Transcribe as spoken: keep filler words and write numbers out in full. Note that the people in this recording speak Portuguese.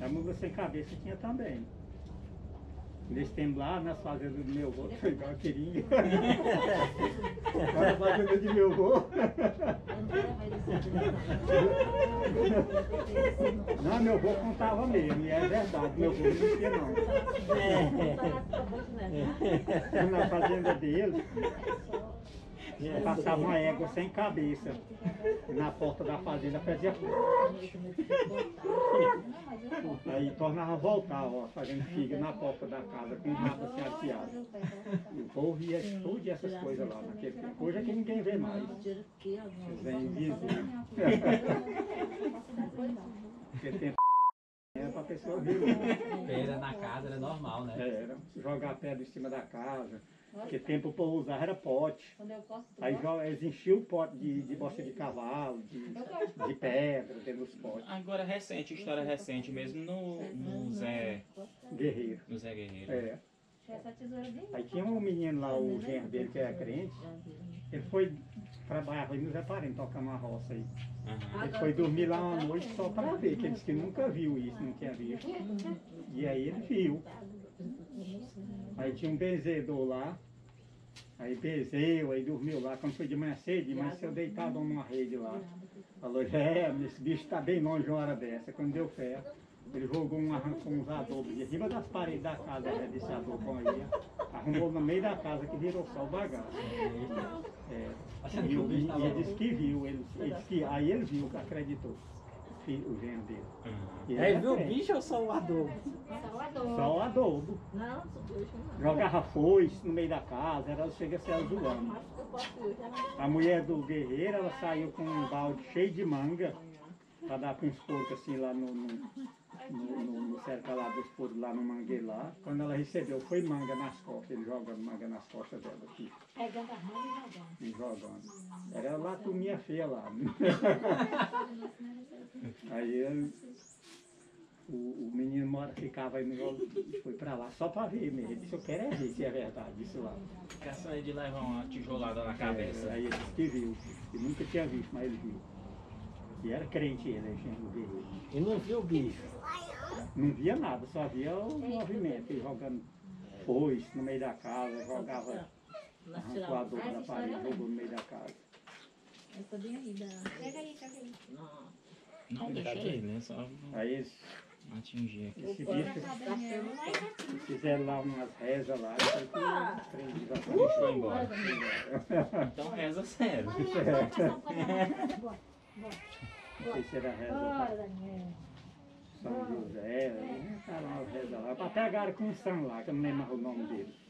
A mula sem cabeça tinha também. Nesse tempo lá, nas fazendas do meu avô, foi igual a querinha. Olha a fazenda de meu avô. Não, meu avô contava mesmo, e é verdade, meu avô não mentia não. Na fazenda dele, passava uma égua sem cabeça na porta da fazenda, fazia aí tornava a voltar, ó, fazendo figa na porta da casa com o rabo assim afiado. O povo via tudo essas coisas lá naquele tempo. Hoje é que ninguém vê mais. Eles vêm dizer. Naquele tempo era para a pessoa ver. Pedra na casa era normal, né? Era, jogar pedra em cima da casa. Porque tempo o povo usava era pote. Aí eles enchiam o pote de, de bosta de cavalo, de, de pedra dentro dos potes. Agora recente, história recente mesmo no, no Zé Guerreiro. No Zé Guerreiro. É. Aí tinha um menino lá, o genro dele que era crente, ele foi trabalhar aí nos Reparem, tocando uma roça aí. Uhum. Ele foi dormir lá uma noite só para ver, que ele disse que nunca viu isso, não tinha visto. E aí ele viu. Aí tinha um benzedor lá, aí benzeu, aí dormiu lá. Quando foi de manhã cedo, de manhã cedo deitado numa rede lá. Falou, é, esse bicho está bem longe uma hora dessa. Quando deu fé, ele jogou um, arrancou uns adobos de cima das paredes da casa, né, desse adobo aí, arrumou no meio da casa que virou só o bagaço. É, e, o, e ele disse que viu, ele, ele disse que, aí ele viu, que acreditou, o genro dele. Uhum. Ele viu o bicho ou só o adobo? Só o adobo. Só o adobo. Não, não. Jogava foice no meio da casa, ela chega a ser azulando. A mulher do guerreiro, ela saiu com um balde cheio de manga, para dar com os porcos assim lá no, no, no, no, no cerca lá dos porcos, lá no mangueiro lá. Quando ela recebeu, foi manga nas costas, ele jogando manga nas costas dela aqui. Pegando as mãos e jogando. E jogando. Era lá turminha feia lá. Aí ele, o, o menino mora, ficava aí no foi pra lá só pra ver mesmo. Ele disse, eu quero é ver se é verdade isso lá. Caçando de levar uma tijolada na cabeça. É, aí ele disse que viu. E nunca tinha visto, mas ele viu. E era crente ele, gente, o guerreiro. E não viu o bicho? Não via nada, só via o movimento, ele jogando foice no meio da casa, jogava, arrancou a dor da parede, jogou no meio da casa. Eu tô bem aí, pega aí, pega aí. Não, deixa aí, né? Só Aí eles, atingir aqui. esse bicho, fizeram lá umas rezas lá, e foi que prendi já pra Uh, foi embora. Então reza sério. Não sei se era reza pra São José, aí tá lá as rezas lá. Até agora com o São lá, que eu não lembro o nome dele.